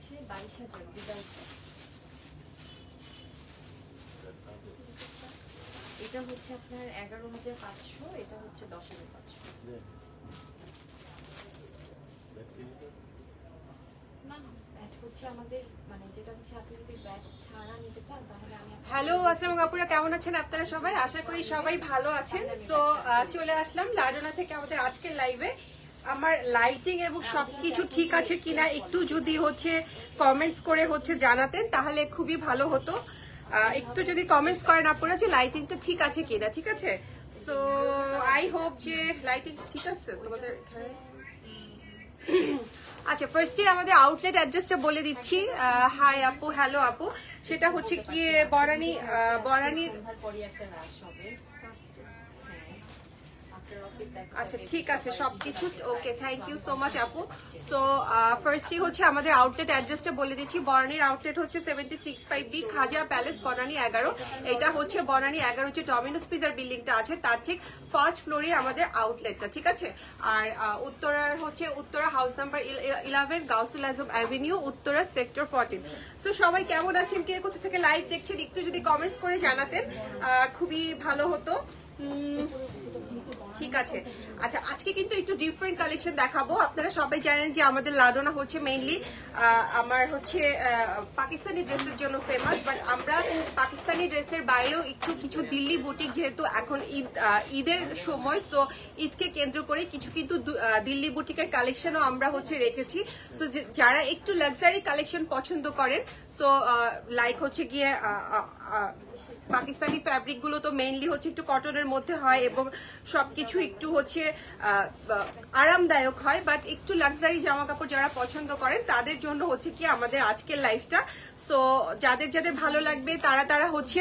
হচ্ছে 22,000 উইদাউট। এটা হচ্ছে আপনার 11,500, এটা হচ্ছে 10,500। হ্যালো, আসসালামু আপুরা, কেমন আছেন আপনারা সবাই? আশা করি সবাই ভালো আছেন। সো চলে আসলাম লাডোনা থেকে আমাদের আজকের লাইভে। আমার লাইটিং এবং সবকিছু ঠিক আছে কিনা একটু যদি হচ্ছে কমেন্টস করে হচ্ছে জানাতেন তাহলে খুবই ভালো হতো। একটু যদি কমেন্টস করেন আপনারা যে লাইটিংটা ঠিক আছে কিনা। ঠিক আছে, সো আই হোপ যে লাইটিং ঠিক আছে তোমাদের এখানে। আচ্ছা, ফার্স্টে আমাদের আউটলেট অ্যাড্রেসটা বলে দিচ্ছি। হাই আপু, হ্যালো আপু। সেটা হচ্ছে কি বরানির আচ্ছা ঠিক আছে, সবকিছু okay, thank you so much আপু। সো ফার্স্টই হচ্ছে আমাদের আউটলেট অ্যাড্রেসটা বলে দিচ্ছি। বনানীর আউটলেট হচ্ছে 76/B খাজা প্যালেস, বনানী 11। এটা হচ্ছে বনানী 11 যে ডমিনোস পিজার বিল্ডিংটা আছে তার ঠিক ফার্স্ট ফ্লোরে আমাদের আউটলেটটা। ঠিক আছে, আর উত্তরার হচ্ছে Uttara house number 11, Gausul Azam avenue, Uttara sector 14। So সবাই কেমন আছেন, কে কোথা থেকে লাইভ দেখছেন একটু যদি কমেন্টস করে জানাতেন খুবই ভালো হতো। ঠিক আছে, আচ্ছা আজকে কিন্তু একটু ডিফারেন্ট কালেকশন দেখাবো। আপনারা সবাই জানেন যে আমাদের লাডোনা হচ্ছে মেইনলি আমার হচ্ছে পাকিস্তানি ড্রেসের জন্য ফেমাস, বাট আমরা পাকিস্তানি ড্রেসের বাইরেও একটু কিছু দিল্লি বুটিক, যেহেতু এখন ঈদের সময়, সো ঈদকে কেন্দ্র করে কিছু কিন্তু দিল্লি বুটিকের কালেকশনও আমরা হচ্ছে রেখেছি। সো যারা একটু লাক্সারি কালেকশন পছন্দ করেন, সো লাইক হচ্ছে গিয়ে পাকিস্তানি ফ্যাব্রিক গুলো তো মেইনলি হচ্ছে একটু কটনের মধ্যে হয় এবং সবকিছু একটু হচ্ছে আরামদায়ক হয়, বাট একটু লাক্সারি জামা কাপড় যারা পছন্দ করেন তাদের জন্য হচ্ছে কি আমাদের আজকের লাইফটা। সো যাদের যাদের ভালো লাগবে তারা হচ্ছে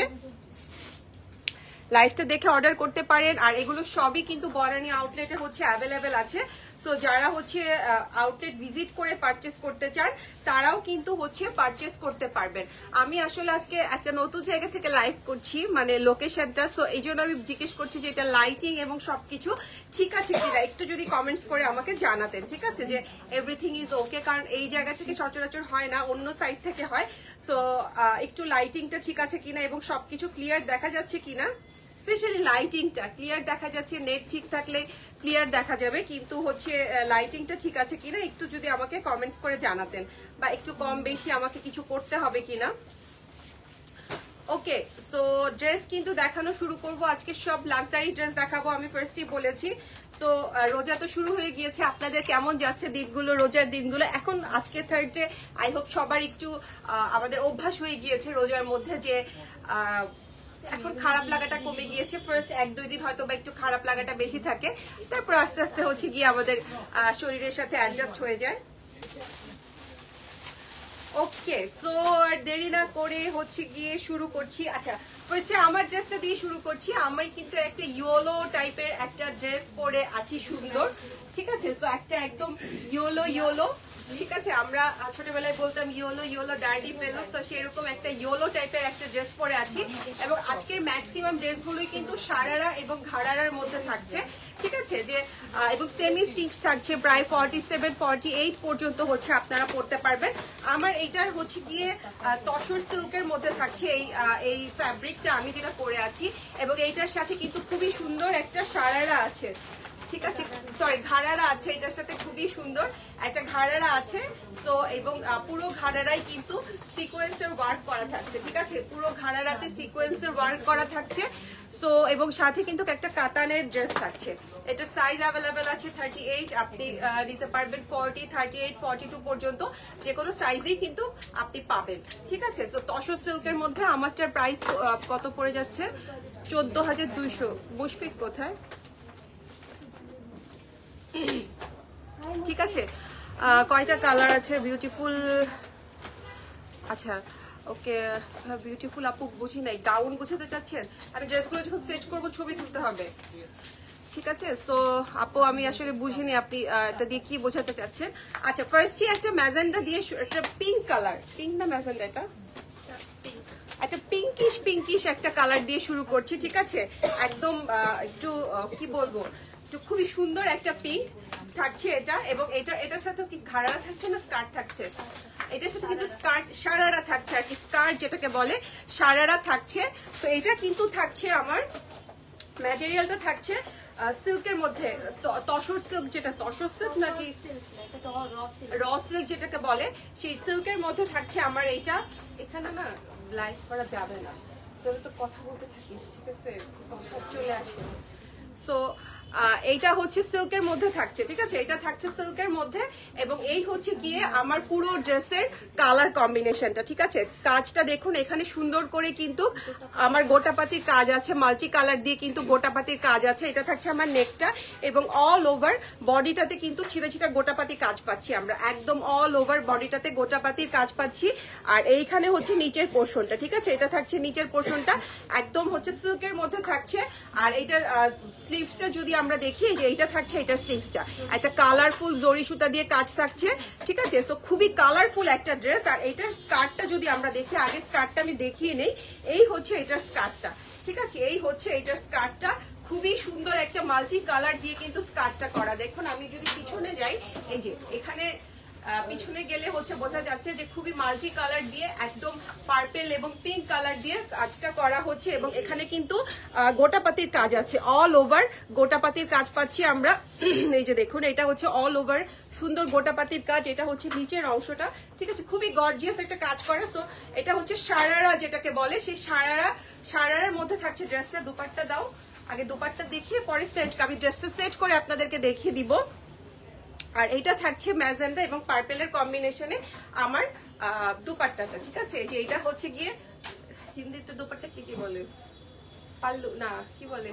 লাইভটা দেখে অর্ডার করতে পারেন। আর এগুলো সবই কিন্তু বনানী আউটলেটে হচ্ছে অ্যাভেলেবেল আছে। সো যারা হচ্ছে আউটলেট ভিজিট করে পারচেস করতে চান তারাও কিন্তু হচ্ছে পারচেস করতে পারবেন। আমি আসলে আজকে একটা নতুন জায়গা থেকে লাইভ করছি, মানে লোকেশনটা, সো এই জন্য আমি জিজ্ঞেস করছি যে এটা লাইটিং এবং সবকিছু ঠিক আছে কিনা একটু যদি কমেন্টস করে আমাকে জানাতেন। ঠিক আছে, যে এভরিথিং ইজ ওকে, কারণ এই জায়গা থেকে সচরাচর হয় না, অন্য সাইড থেকে হয়। সো একটু লাইটিংটা ঠিক আছে কিনা এবং সবকিছু ক্লিয়ার দেখা যাচ্ছে কিনা, স্পেশালি লাইটিংটা ক্লিয়ার দেখা যাচ্ছে। নেট ঠিক থাকলে ক্লিয়ার দেখা যাবে, কিন্তু হচ্ছে লাইটিংটা ঠিক আছে কিনা একটু যদি আমাকে কমেন্টস করে জানাতেন, বা একটু কম বেশি আমাকে কিছু করতে হবে কিনা। ওকে, সো ড্রেস কিন্তু দেখানো শুরু করব। আজকে সব লাক্সারি ড্রেস দেখাবো, আমি ফার্স্টই বলেছি। সো রোজা তো শুরু হয়ে গিয়েছে, আপনাদের কেমন যাচ্ছে দিনগুলো, রোজার দিনগুলো? এখন আজকে থার্সডে, আই হোপ সবার একটু আমাদের অভ্যাস হয়ে গিয়েছে রোজার মধ্যে যে এখন খারাপ লাগাটা কমে গিয়েছে। ফার্স্ট 1-2 দিন হয়তো বা একটু খারাপ লাগাটা বেশি থাকে, তারপর আস্তে আস্তে হচ্ছে গিয়ে আমাদের শরীরের সাথে অ্যাডজাস্ট হয়ে যায়। ওকে, সো আর দেরি না করে হচ্ছে গিয়ে শুরু করছি। আচ্ছা ফার্স্টে আমার ড্রেসটা দিয়ে শুরু করছি। আমি কিন্তু একটা ইয়েলো টাইপের একটা ড্রেস পরে আছি, সুন্দর। ঠিক আছে, সো একটা একদম ইয়েলো, ঠিক আছে, আমরা ছোটবেলায় বলতাম ইয়েলো ডার্ডি ফেলো, তো সেরকম একটা ইয়েলো টাইপের একটা ড্রেস পরে আছি। এবং আজকের ম্যাক্সিমাম ড্রেসগুলোই কিন্তু সারারা এবং ঘাড়ারার মধ্যে থাকছে। ঠিক আছে, যে এবং সেমি স্টিচ থাকছে, প্রায় 47-48 পর্যন্ত হচ্ছে আপনারা পড়তে পারবেন। আমার এইটার হচ্ছে গিয়ে তসর সিল্কের মধ্যে থাকছে এই ফ্যাব্রিকটা আমি যেটা পরে আছি, এবং এইটার সাথে কিন্তু খুবই সুন্দর একটা সারারা আছে। ঠিক আছে, সরি ঘাড়ারা আছে, এটার সাথে খুবই সুন্দর একটা ঘাড়ারা আছে। সো এবং পুরো ঘাড়ারাই কিন্তু সিকোয়েন্সের ওয়ার্ক করা থাকছে। ঠিক আছে, পুরো ঘাড়ারাতে সিকোয়েন্সের ওয়ার্ক করা থাকছে। সো এবং সাথে কিন্তু একটা কাতানের ড্রেস থাকছে। এটার সাইজ অ্যাভেলেবেল আছে 38, আপনি নিতে পারবেন 40, 38, 42 পর্যন্ত, যে কোনো সাইজেই কিন্তু আপনি পাবেন। ঠিক আছে, সো তসর সিল্কের মধ্যে আমারটার প্রাইস কত পড়ে যাচ্ছে? 14,200। মুশফিক কোথায়? ঠিক আছে, কয়টা কালার আছে? বিউটিফুল, আচ্ছা ওকে, বিউটিফুল আপু বুঝি নাই, গাউন গোছাতে চাচ্ছেন? আমি ড্রেসগুলো যখন সেট করবো ছবি তুলতে হবে। ঠিক আছে, সো আপু আমি আসলে বুঝিনি আপনি এটা দিয়ে কি বোঝাতে চাচ্ছেন। আচ্ছা ফার্স্টই একটা ম্যাজেন্ডা দিয়ে, একটা পিঙ্ক কালার, পিঙ্ক না ম্যাজেন্ডা, এটা একটা পিঙ্কিশ একটা কালার দিয়ে শুরু করছি। ঠিক আছে, একদম একটু কি বলবো, একটু খুবই সুন্দর একটা পিঙ্ক। থাকছে এটা, এবং এটার সাথে কি ঘাড়া থাকছে না স্কার্ট থাকছে? এটার সাথে কিন্তু স্কার্ট সারারা থাকছে আর কি, স্কার্ট যেটাকে বলে সারারা থাকছে। তো এটা কিন্তু থাকছে আমার ম্যাটেরিয়ালটা থাকছে সিল্কের মধ্যে, তসর সিল্ক, যেটা তসর সিল্ক নাকি র সিল্ক যেটাকে বলে, সেই সিল্কের মধ্যে থাকছে আমার এইটা। এখানে না লাইভ করা যাবে না, তোর তো কথা বলতে থাকিস, ঠিক আছে, কথা চলে আসে। সো এইটা হচ্ছে সিল্কের মধ্যে থাকছে, ঠিক আছে, এটা থাকছে সিল্কের মধ্যে, এবং এই হচ্ছে গিয়ে আমার পুরো ড্রেসের কালার কম্বিনেশনটা, ঠিক আছে। কাজটা দেখুন, এখানে সুন্দর করে কিন্তু আমার গোটাপাতির কাজ আছে, মাল্টি কালার দিয়ে কিন্তু গোটাপাতির কাজ আছে। এটা থাকছে আমার নেকটা, এবং অল ওভার বডিটাতে কিন্তু ছিটা ছিটা গোটাপাতি কাজ পাচ্ছি আমরা, একদম অল ওভার বডিটাতে গোটাপাতির কাজ পাচ্ছি। আর এইখানে হচ্ছে নিচের পোর্শনটা, ঠিক আছে, এটা থাকছে নিচের পোর্শনটা একদম হচ্ছে সিল্কের মধ্যে থাকছে। আর এটার স্লিভসটা যদি আমরা দেখি, যে এইটা থাকছে, এটার স্লিভসটা একটা কালারফুল জরি সুতা দিয়ে কাজ থাকছে, ঠিক আছে। সো খুবই কালারফুল একটা ড্রেস। আর এইটার স্কার্টটা যদি আমরা দেখি, আগে স্কার্টটা আমি দেখিয়ে নেই, এই হচ্ছে এটার স্কার্টটা, ঠিক আছে, এই হচ্ছে এটার স্কার্টটা, খুবই সুন্দর একটা মাল্টি কালার দিয়ে কিন্তু স্কার্টটা করা। দেখুন আমি যদি পিছনে যাই, এই যে এখানে পিছনে গেলে হচ্ছে বোঝা যাচ্ছে যে খুবই মাল্টি কালার দিয়ে, একদম পার্পেল এবং পিঙ্ক কালার দিয়ে কাজটা করা হচ্ছে, এবং এখানে কিন্তু গোটাপাতির কাজ আছে, অল ওভার গোটাপাতির কাজ পাচ্ছি আমরা। এই যে দেখুন, এটা হচ্ছে অল ওভার সুন্দর গোটাপাতির কাজ, এটা হচ্ছে নিচের অংশটা, ঠিক আছে, খুবই গর্জিয়াস একটা কাজ করা। সো এটা হচ্ছে সারারা যেটাকে বলে, সেই সারারার মধ্যে থাকছে ড্রেসটা। দুপাট্টা দাও, আগে দুপাট্টা দেখিয়ে পরে সেট, আমি ড্রেসটা সেট করে আপনাদেরকে দেখিয়ে দিব। আর এটা থাকছে ম্যাজেন্ডা এবং পার্পেলের কম্বিনেশনে আমার দুপাট্টাটা, ঠিক আছে। যে এটা হচ্ছে গিয়ে হিন্দিতে দুপাট্টা কি বলে, পাল্লু না কি বলে,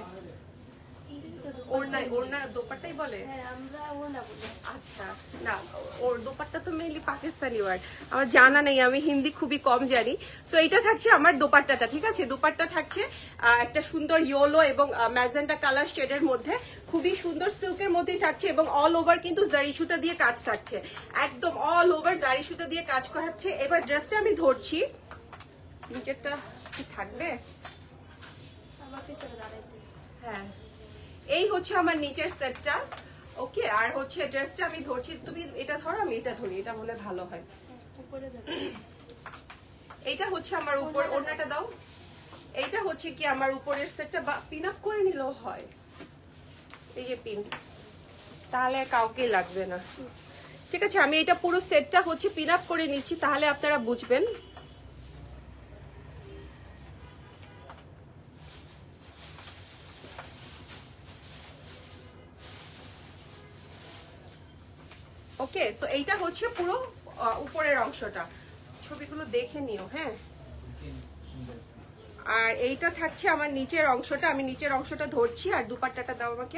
ওড়না দোপাট্টাই বলে। আচ্ছা, না ওর দোপাট্টা তো মেইনলি পাকিস্তানি ওয়ার্ড, আমার জানা নেই, আমি হিন্দি খুবই কম জানি। সো এটা থাকছে আমার দোপাট্টাটা, ঠিক আছে। দোপাট্টা থাকছে একটা সুন্দর ইয়েলো এবং ম্যাজেন্টা কালার শেডের মধ্যে, খুবই সুন্দর সিল্কের মধ্যেই থাকছে, এবং অল ওভার কিন্তু জারি সুতা দিয়ে কাজ থাকছে, একদম অল ওভার জারি সুতা দিয়ে কাজ করাচ্ছে। এবার ড্রেসটা আমি ধরছি, নিচেরটা কি থাকবে, হ্যাঁ এই হচ্ছে আমার নিচের সেটটা, ওকে। আর হচ্ছে ড্রেসটা আমি ধরছি, তুমি এটা ধরো, আমি এটা ধরি, এটা বলে ভালো হয়। এইটা হচ্ছে আমার উপর, ওড়নাটা দাও, এইটা হচ্ছে কি আমার উপরের সেটটা, বা পিন আপ করে নিলেও হয়, এই যে পিন, তাহলে কাউকে লাগবে না, ঠিক আছে। আমি এটা পুরো সেটটা হচ্ছে পিন আপ করে নিচ্ছি, তাহলে আপনারা বুঝবেন। ওকে, সো এইটা হচ্ছে পুরো উপরের অংশটা, ছবিগুলো দেখে নিও, হ্যাঁ। আর এইটা থাকছে আমার নিচের অংশটা, আমি নিচের অংশটা ধরছি। আর দুপাট্টাটা দাও আমাকে,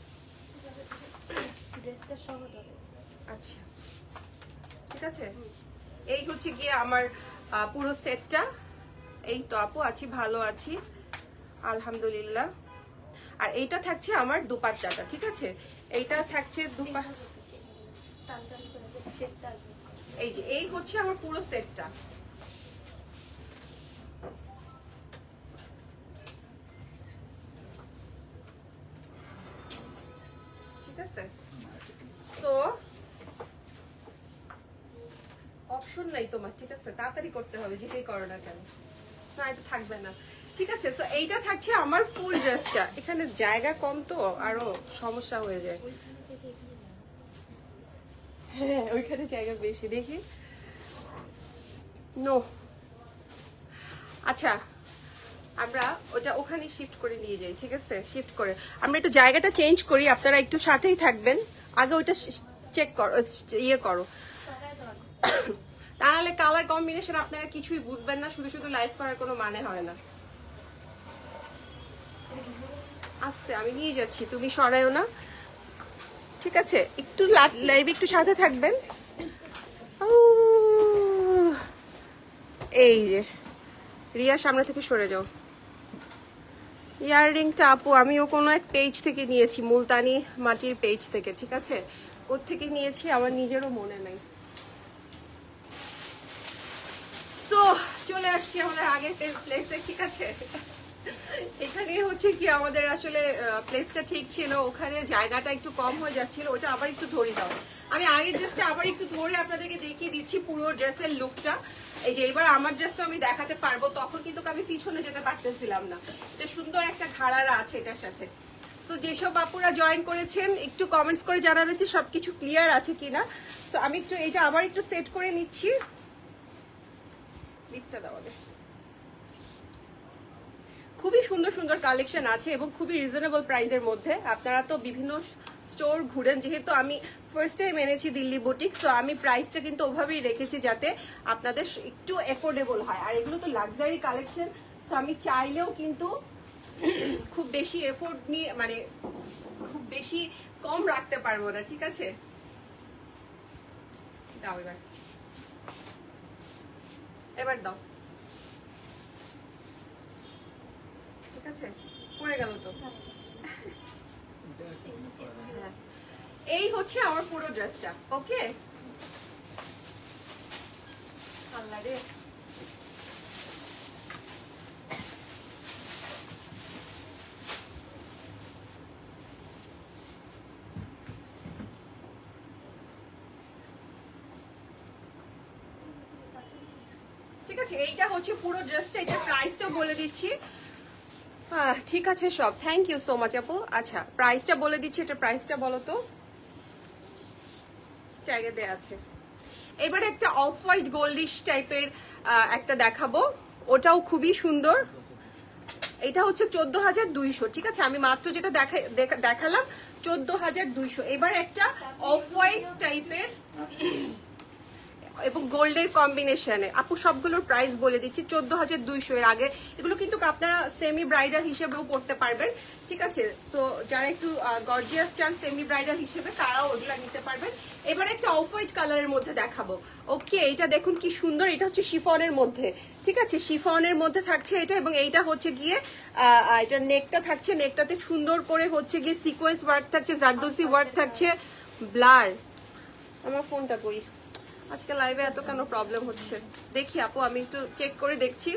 আচ্ছা ঠিক আছে। এই হচ্ছে গিয়ে আমার পুরো সেটটা। এই তো আপু আছি, ভালো আছি আলহামদুলিল্লাহ। আর এইটা থাকছে আমার দুপাট্টাটা, ঠিক আছে, এইটা থাকছে এই যে এই হচ্ছে আমার পুরো সেটটা, ঠিক আছে। সো অপশন নাই তোমার, ঠিক আছে, তাড়াতাড়ি করতে হবে, যেটাই করো না কেন, না এটা থাকবে না, ঠিক আছে। সো এইটা থাকছে আমার ফুল ড্রেসটা। এখানে জায়গা কম তো আরো সমস্যা হয়ে যায়, হ্যাঁ ওইখানে জায়গা বেশি, দেখি নো। আচ্ছা আমরা ওটা ওখানে শিফট করে নিয়ে যাই, ঠিক আছে, শিফট করে আমরা একটু জায়গাটা চেঞ্জ করি, আপনারা একটু সাথেই থাকবেন। আগে ওইটা চেক করো, ইয়ে করো, তাহলে কালার কম্বিনেশন আপনারা কিছুই বুঝবেন না, শুধু শুধু লাইভ করার কোনো মানে হয় না। আস্তে আমি নিয়ে যাচ্ছি, তুমি সরাইও না, ঠিক আছে। একটু লাইভ একটু সাথে থাকবেন। এই যে রিয়া সামনে থেকে সরে যাও। ইয়াররিংটা আপু আমিও কোনো এক পেজ থেকে নিয়েছি, মুলতানি মাটির পেজ থেকে, ঠিক আছে, কোত্থেকে নিয়েছি আমার নিজেরও মনে নাই। সো চলে আসছি আমাদের আগের প্লেসে, ঠিক আছে। এখানে হচ্ছে কি আমাদের আসলে প্লেসটা ঠিক ছিল, ওখানে জায়গাটা একটু কম হয়ে যাচ্ছিল, ওটা আবার একটু ধরে দাও। আমি আগের ড্রেসটা আবার একটু ধরে আপনাদেরকে দেখিয়ে দিচ্ছি পুরো ড্রেসের লুকটা। এই যে এবার আমার ড্রেসটা আমি দেখাতে পারবো, তখন কিন্তু আমি পিছনে যেতে পারতেছিলাম না। এটা সুন্দর একটা ঘাড়ারা আছে এটার সাথে। সো যেসব আপুরা জয়েন করেছেন একটু কমেন্টস করে জানাবেন যে সবকিছু ক্লিয়ার আছে কিনা। সো আমি একটু এটা আবার একটু সেট করে নিচ্ছি। লিপটা দাও আগে। খুবই সুন্দর সুন্দর কালেকশন আছে এবং খুবই রিজনেবল প্রাইসের মধ্যে। আপনারা তো বিভিন্ন স্টোর ঘুরেন, যেহেতু আমি ফার্স্ট টাইম এনেছি দিল্লি বুটিক, সো আমি প্রাইসটা কিন্তু ওভাবেই রেখেছি যাতে আপনাদের একটু এফোর্ডেবল হয়। আর এগুলো তো লাক্সারি কালেকশন, সো আমি চাইলেও কিন্তু খুব বেশি এফোর্ট নিয়ে মানে খুব বেশি কম রাখতে পারবো না, ঠিক আছে? দাও এবার, এবার দাও, ঠিক আছে? পড়ে গেল তো। এই হচ্ছে আমার পুরো ড্রেসটা। ওকে, আল্লাহ রে, ঠিক আছে? এইটা হচ্ছে পুরো ড্রেসটা। এটা প্রাইসটা বলে দিচ্ছি। ঠিক আছে সব, থ্যাংক ইউ সো মাচ আপু। আচ্ছা প্রাইসটা বলে দিচ্ছি, এটা প্রাইসটা বলো তো, ট্যাগে দেয়া আছে। এবার একটা অফ হোয়াইট গোল্ডিশ টাইপের একটা দেখাবো, ওটাও খুবই সুন্দর। এটা হচ্ছে 14,200, ঠিক আছে? আমি মাত্র যেটা দেখালাম 14,200। এবার একটা অফ হোয়াইট টাইপের এবং গোল্ডের কম্বিনেশনে, আপু সবগুলোর প্রাইস বলে দিচ্ছি 14,200। এর আগে এগুলো কিন্তু আপনারা সেমি ব্রাইডাল হিসেবেও পড়তে পারবেন, ঠিক আছে? সো যারা একটু গর্জিয়াস চান সেমি ব্রাইডাল হিসেবে, তারাও ওগুলো নিতে পারবেন। এবার একটা অফ হোয়াইট কালারের মধ্যে দেখাবো। ওকে, এটা দেখুন কি সুন্দর, এটা হচ্ছে শিফনের মধ্যে, ঠিক আছে? শিফনের মধ্যে থাকছে এটা, এবং এইটা হচ্ছে গিয়ে এটা নেকটা থাকছে, নেকটাতে সুন্দর করে হচ্ছে গিয়ে সিকোয়েন্স ওয়ার্ক থাকছে, জারদোসি ওয়ার্ক থাকছে। ব্লার, আমার ফোনটা কই? আজকে লাইভে এত কেন প্রবলেম হচ্ছে? দেখি আপু, আমি একটু চেক করে দেখছি।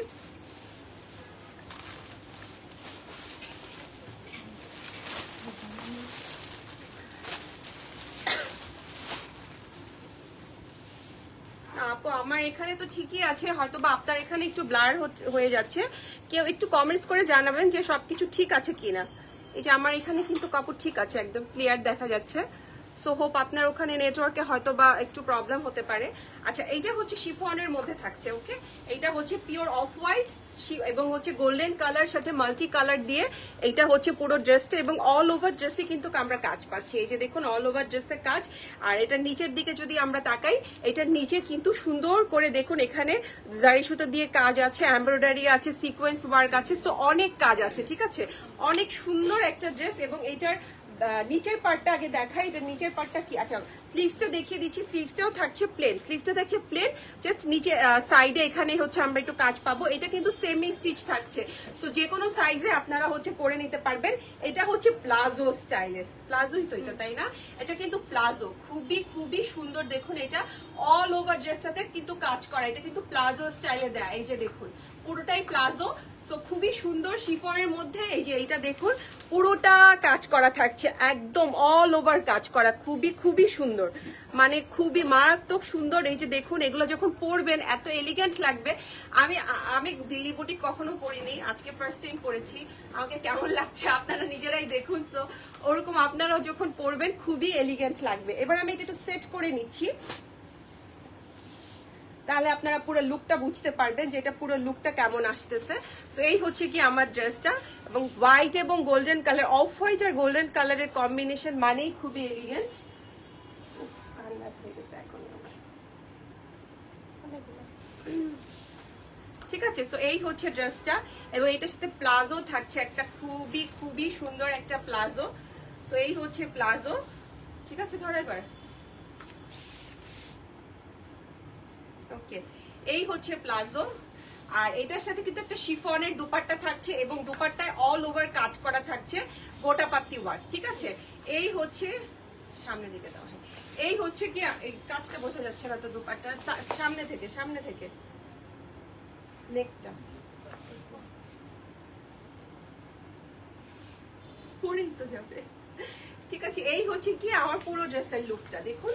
আপু আমার এখানে তো ঠিকই আছে, হয়তো বা আপনার এখানে একটু ব্লার হয়ে যাচ্ছে। কেউ একটু কমেন্টস করে জানাবেন যে সবকিছু ঠিক আছে কিনা। এই যে আমার এখানে কিন্তু কাপড় ঠিক আছে, একদম ক্লিয়ার দেখা যাচ্ছে। সো হোপ আপনার ওখানে নেটওয়ার্কে হয়তো বা একটু প্রবলেম হতে পারে। আচ্ছা, এইটা হচ্ছে শিফনের মধ্যে থাকছে। ওকে, এইটা হচ্ছে পিওর অফ হোয়াইট এবং হচ্ছে গোল্ডেন কালার সাথে মাল্টি কালার দিয়ে এইটা হচ্ছে পুরো ড্রেসটা, এবং অল ওভার ড্রেসে কিন্তু আমরা কাজ পাচ্ছি। এই যে দেখুন অল ওভার ড্রেসের কাজ। আর এটা নিচের দিকে যদি আমরা তাকাই, এটার নিচে কিন্তু সুন্দর করে দেখুন এখানে জারি সুতো দিয়ে কাজ আছে, এমব্রয়ডারি আছে, সিকোয়েন্স ওয়ার্ক আছে, সো অনেক কাজ আছে, ঠিক আছে? অনেক সুন্দর একটা ড্রেস। এবং এইটার নিচের পার্টটা আগে দেখাই, এটা নিচের পার্টটা কি। আচ্ছা, স্লিভসটা দেখিয়ে দিচ্ছি। স্লিভসটাও থাকছে প্লেন, স্লিভসটা থাকছে প্লেন, জাস্ট নিচে সাইডে এখানে হচ্ছে আমরা একটু কাজ পাবো। এটা কিন্তু সেমি স্টিচ থাকছে, সো যে কোনো সাইজে আপনারা হচ্ছে করে নিতে পারবেন। এটা হচ্ছে প্লাজো স্টাইলের, প্লাজোই তো এটা, তাই না? এটা কিন্তু প্লাজো, খুবই খুবই সুন্দর। দেখুন এটা অল ওভার ড্রেসটাতে কিন্তু কাজ করা, এটা কিন্তু প্লাজো স্টাইলে দেয়। এই যে দেখুন পুরোটাই প্লাজো, সো খুবই সুন্দর শিফনের মধ্যে। এই যে এইটা দেখুন পুরোটা কাজ করা থাকছে, একদম অল ওভার কাজ করা, খুবই খুবই সুন্দর, মানে খুবই মারাত্মক সুন্দর। এই যে দেখুন এগুলো যখন পরবেন এত এলিগেন্ট লাগবে। আমি দিল্লি বুটিক কখনো পরিনি, আজকে ফার্স্ট টাইম পরেছি। আমাকে কেমন লাগছে আপনারা নিজেরাই দেখুন। সো ওরকম আপনারাও যখন পরবেন খুবই এলিগেন্ট লাগবে। এবার আমি এটা একটু সেট করে নিচ্ছি, তাহলে আপনারা পুরো লুকটা বুঝতে পারবেন যে এটা পুরো লুকটা কেমন আসতেছে। সো এই হচ্ছে কি আমার ড্রেসটা, এবং হোয়াইট এবং গোল্ডেন কালার, অফ হোয়াইট আর গোল্ডেন কালারের কম্বিনেশন মানেই খুবই এলিগেন্ট। ঠিক আছে, সো এই হচ্ছে ড্রেসটা, এবং এটার সাথে প্লাজো থাকছে একটা, খুবই খুবই সুন্দর একটা প্লাজো। সো এই হচ্ছে প্লাজো, ঠিক আছে? ধরো এবার, ওকে, এই হচ্ছে প্লাজো। আর এটার সাথে কিন্তু একটা শিফনের দুপাট্টা থাকছে, এবং দুপাট্টায় অল ওভার কাজ করা থাকছে, গোটা পাত্তি ওয়ার্ক, ঠিক আছে? এই হচ্ছে সামনের দিকে দেওয়া হয়, এই হচ্ছে কি, এই কাজটা বোঝা যাচ্ছে না তো, দুপাট্টার সামনে থেকে নেকটা, পরেই তো যাবে। ঠিক আছে, এই হচ্ছে কি আমার পুরো ড্রেসের লুকটা দেখুন।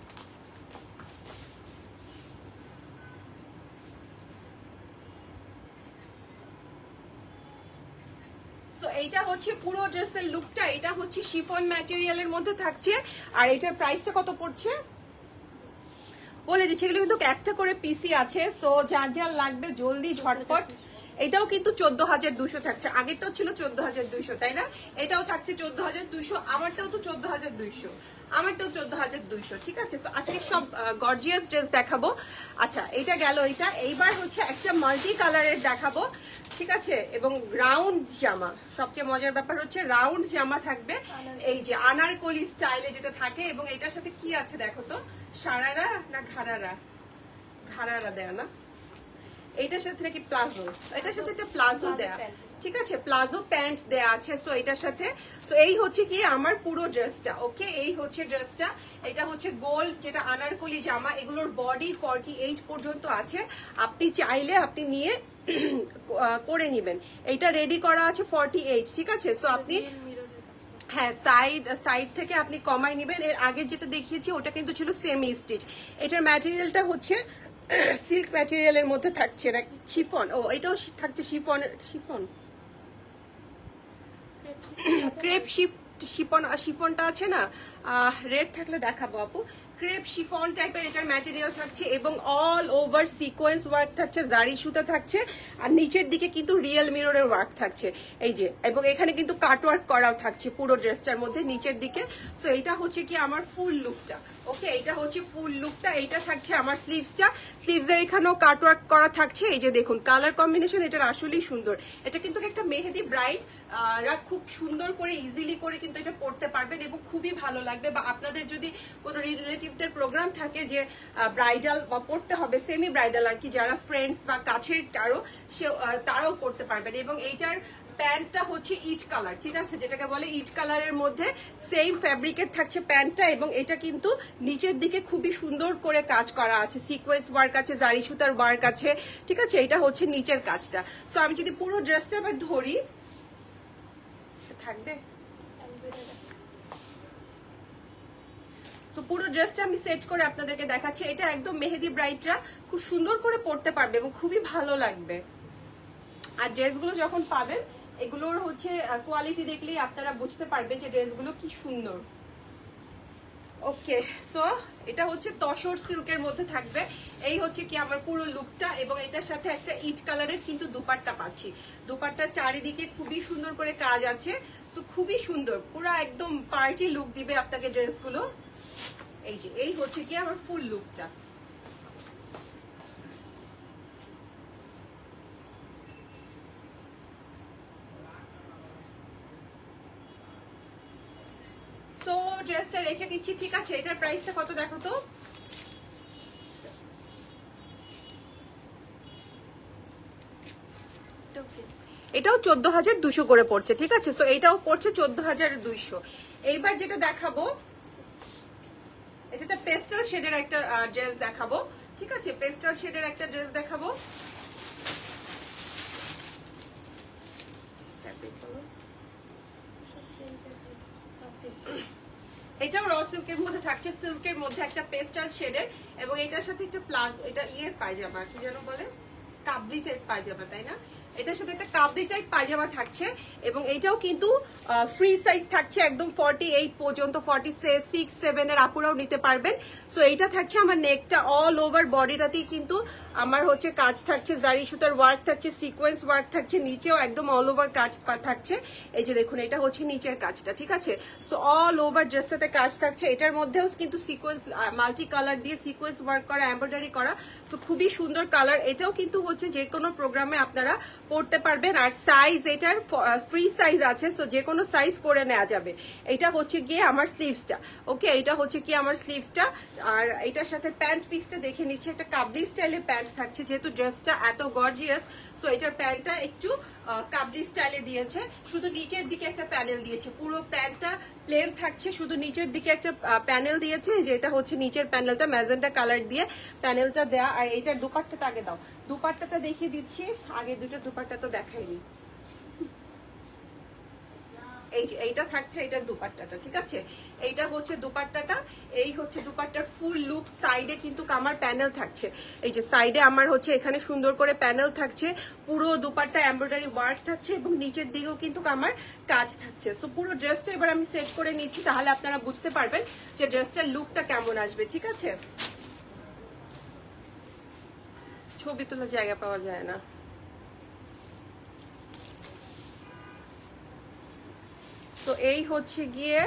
এইটা হচ্ছে পুরো ড্রেসের লুকটা। এটা হচ্ছে শিফন ম্যাটেরিয়ালের মধ্যে থাকছে। আর এটার প্রাইসটা কত পড়ছে বলে দিচ্ছি, এগুলো কিন্তু একটা করে পিসি আছে, সো যার যার লাগবে জলদি ঝটপট। এটাও কিন্তু 14,200 থাকছে, আগেরটাও ছিল 14,200 তাই না, এটাও থাকছে 14,200, আমারটাও তো 14,200, আমারটাও 14,200। ঠিক আছে, তো আজকে সব গর্জিয়াস ড্রেস দেখাবো। আচ্ছা এটা গেল এটা, এইবার হচ্ছে একটা মাল্টি কালারের দেখাবো। ঠিক আছে, এবং রাউন্ড জামা, সবচেয়ে মজার ব্যাপার হচ্ছে রাউন্ড জামা থাকবে, এই যে আনারকলি স্টাইলে যেটা থাকে। এবং এটার সাথে কি আছে দেখো তো, সারারা না ঘাড়ারা, ঘাড়ারা দেয়া না, এইটার সাথে নাকি প্লাজো, এটার সাথে একটা প্লাজো দেয়া। ঠিক আছে, প্লাজো প্যান্ট দেয়া আছে। সো এটার সাথে, সো এই হচ্ছে কি আমার পুরো ড্রেসটা। ওকে, এই হচ্ছে ড্রেসটা। এটা হচ্ছে গোল্ড যেটা আনারকলি জামা, এগুলোর বডি 48 পর্যন্ত আছে, আপনি চাইলে আপনি নিয়ে করে নিবেন। এইটা রেডি করা আছে 48। ঠিক আছে, সো আপনি হ্যাঁ সাইড থেকে আপনি কমাই নিবেন। এর আগে যেটা দেখিয়েছি ওটা কিন্তু ছিল সেমি স্টিচ। এটার ম্যাটেরিয়ালটা হচ্ছে সিল্ক ম্যাটেরিয়ালের মধ্যে থাকছে না শিফন, ও এটাও থাকছে শিফন, শিফন ক্রেপ শিফনটা আছে না, রেড থাকলে দেখাবো আপু। ক্রেপ শিফন টাইপের এটার ম্যাটেরিয়াল থাকছে এবং অল ওভার সিকোয়েন্স ওয়ার্ক থাকছে, জারি সুতা থাকছে, আর নিচের দিকে কিন্তু রিয়েল মিররের ওয়ার্ক থাকছে এই যে, এবং এখানে কিন্তু কাট ওয়ার্ক করাও থাকছে পুরো ড্রেসটার মধ্যে নিচের দিকে। সো এটা হচ্ছে কি আমার ফুল লুকটা। ওকে, এটা হচ্ছে ফুল লুকটা। এইটা থাকছে আমার স্লিভসটা, স্লিভসের এখানেও কাট ওয়ার্ক করা থাকছে। এই যে দেখুন কালার কম্বিনেশন এটার আসলেই সুন্দর। এটা কিন্তু একটা মেহেদি ব্রাইড রা খুব সুন্দর করে ইজিলি করে কিন্তু এটা পড়তে পারবেন এবং খুবই ভালো লাগবে। বা আপনাদের যদি কোনো রিলেটিভদের প্রোগ্রাম থাকে যে ব্রাইডাল বা পড়তে হবে, সেমি ব্রাইডাল আর কি, যারা ফ্রেন্ডস বা কাছের কারো, সে তারাও পড়তে পারবেন। এবং এইটার প্যান্টটা হচ্ছে ইট কালার, ঠিক আছে, যেটাকে বলে ইট কালারের মধ্যে সেম ফ্যাব্রিকের থাকছে প্যান্টটা। এবং এটা কিন্তু নিচের দিকে খুবই সুন্দর করে কাজ করা আছে, সিকোয়েন্স ওয়ার্ক আছে, জারি সুতার ওয়ার্ক আছে। ঠিক আছে, এটা হচ্ছে নিচের কাজটা। সো আমি যদি পুরো ড্রেসটা আবার ধরি, থাকবে পুরো ড্রেসটা আমি সেট করে আপনাদেরকে দেখাচ্ছি। এটা একদম মেহেদি ব্রাইডরা খুব সুন্দর করে পরতে পারবে এবং খুবই ভালো লাগবে। আর ড্রেসগুলো যখন পাবেন, এগুলোর হচ্ছে কোয়ালিটি দেখলেই আপনারা বুঝতে পারবেন যে ড্রেসগুলো কি সুন্দর। ওকে, সো এটা হচ্ছে তসর সিল্কের মধ্যে থাকবে। এই হচ্ছে কি আমার পুরো লুকটা। এবং এটার সাথে একটা ইট কালারের কিন্তু দুপাট্টা পাচ্ছি, দুপাট্টার চারিদিকে খুবই সুন্দর করে কাজ আছে। সো খুবই সুন্দর, পুরো একদম পার্টি লুক দিবে আপনাকে ড্রেসগুলো। এই যে এই হচ্ছে কি আমার ফুল লুকটা। সো ড্রেসটা রেখে দিচ্ছি। ঠিক আছে, এটার প্রাইসটা কত দেখো তো। এটাও 14,200 করে পড়ছে। ঠিক আছে, সো এটাও পড়ছে 14,200। এইবার যেটা দেখাবো, এটা পেস্টাল শেডের একটা ড্রেস দেখাবো। ঠিক আছে, পেস্টাল শেডের একটা ড্রেস দেখাবো। এটাও র সিল্কের মধ্যে থাকছে, সিল্কের মধ্যে একটা পেস্টাল শেডের, এবং এটার সাথে একটা প্লাজো, এটা ইয়ের পায়জামা, কি যেন বলে, কাবলি টাইপ পায়জামা, তাই না, এটার সাথে একটা কাবলি টাইপ পায়জামা থাকছে। এবং এটাও কিন্তু ফ্রি সাইজ থাকছে, একদম 48 পর্যন্ত, 46, 7 এর আপুরাও নিতে পারবেন। সো এইটা থাকছে আমার নেকটা, অল ওভার বডিটাতেই কিন্তু আমার হচ্ছে কাজ থাকছে, জারি সুতার ওয়ার্ক থাকছে, সিকোয়েন্স ওয়ার্ক থাকছে, নিচেও একদম অল ওভার কাজ থাকছে। এই যে দেখুন, এটা হচ্ছে নিচের কাজটা। ঠিক আছে, সো অল ওভার ড্রেসটাতে কাজ থাকছে। এটার মধ্যেও কিন্তু সিকোয়েন্স মাল্টি কালার দিয়ে সিকোয়েন্স ওয়ার্ক করা, এমব্রয়ডারি করা। সো খুবই সুন্দর কালার। এটাও কিন্তু হচ্ছে যে কোনো প্রোগ্রামে আপনারা পড়তে পারবেন। আর সাইজ এটার ফ্রি সাইজ আছে, সো যে কোনো সাইজ করে নেওয়া যাবে। এটা হচ্ছে গিয়ে আমার স্লিভসটা। ওকে, এটা হচ্ছে কি আমার স্লিভসটা। আর এটার সাথে প্যান্ট পিসটা দেখে নিচ্ছে, একটা কাবলি স্টাইলে প্যান্ট থাকছে, যেহেতু ড্রেসটা এত গর্জিয়াস। সো এটার প্যান্টটা একটু কাবলি স্টাইলে দিয়েছে, শুধু নিচের দিকে একটা প্যানেল দিয়েছে, পুরো প্যান্টটা প্লেন থাকছে, শুধু নিচের দিকে একটা প্যানেল দিয়েছে। যেটা হচ্ছে নিচের প্যানেলটা ম্যাজেন্টা কালার দিয়ে প্যানেলটা দেয়া। আর এটার দুপাট্টাটা আগে দাও, দুপাট্টাটা দেখিয়ে দিচ্ছি, আগে দুটো দুপাট্টা তো দেখাইনি। এই যে এইটা থাকছে এটার দুপাট্টাটা, ঠিক আছে? এইটা হচ্ছে দুপাট্টাটা, এই হচ্ছে দুপাট্টার ফুল লুক। সাইডে কিন্তু আমার প্যানেল থাকছে, এই যে সাইডে আমার হচ্ছে এখানে সুন্দর করে প্যানেল থাকছে, পুরো দুপাট্টা এমব্রয়ডারি ওয়ার্ক থাকছে এবং নিচের দিকেও কিন্তু আমার কাজ থাকছে। সো পুরো ড্রেসটা এবার আমি সেট করে নিচ্ছি, তাহলে আপনারা বুঝতে পারবেন যে ড্রেসটার লুকটা কেমন আসবে, ঠিক আছে? ছবি তোলার জায়গা পাওয়া যায় না। তো এই হচ্ছে গিয়ে